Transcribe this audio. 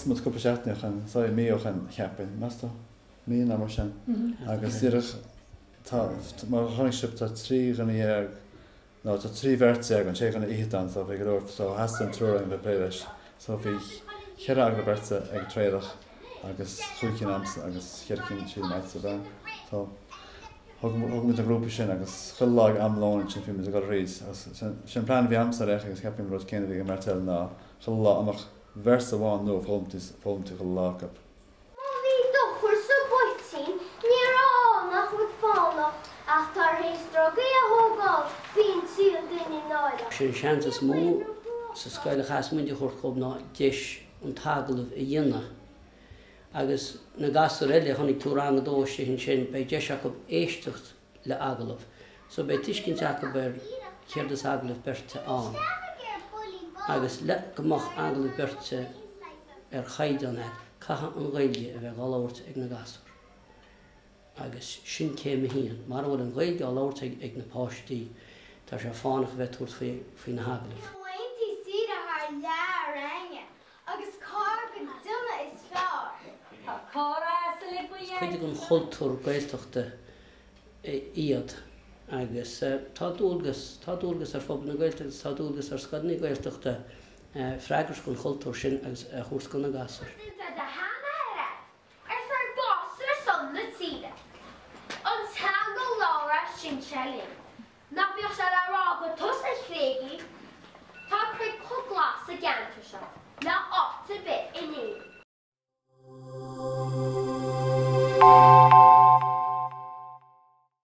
bus moet kopen zetten gaan, zou je mee gaan hebben, meestal mee naar Marchen. Agus dirich, maar gewoon ik schip dat 3 gaan hier, nou dat 3 werd zeggen, ze gaan eten dan, zo ik geloof, zo haast een tour in de British, zo ik graag de beste ik trailer, agus goedje naams, agus gerking chill met zo dan, zo. Ook met de groep zijn, agus gelag am launch en film is ook reis, als zijn plan bij Amsterdam eigenlijk, ik heb hem wat kennen die Martel na, gelag am verse one no home to gelag op. Wie toch voor zo boeien, meer al nog wat vallen, achter hij strogie hoog, vind Cill in Áirne. Zijn chances moe, ze Scoil Shailearna die hoort op na 10 en t-Oireachtas díograiseach. Agus na gasúr gaan ik toe aan de in zijn bij díograiseach op éistecht le h-aghaidh. So bij tischkin zaken bij keer de h-aghaidh berte aan. Agus le gemach h-aghaidh berte h-aghaidh net, cacha an ghaidhe weg allort ag na gasúr. Agus sin céim hían, mar bhfuil an ghaidhe allort ag na páistí, tá sé fánach bheith tuairt faoi na h-aghaidh. Chuidig an chultúr gaeltachta iad agus tá dúlgas ar fphobal na gaeltachtas, tá dúlgas ar scoilní gaeltachta freagar gon chultúr sin agus chuairt go na gasúr. Na bhíoh se le rá go tus is féigi, tá chuig coglas a gceantar seo, na 8 bit inniu.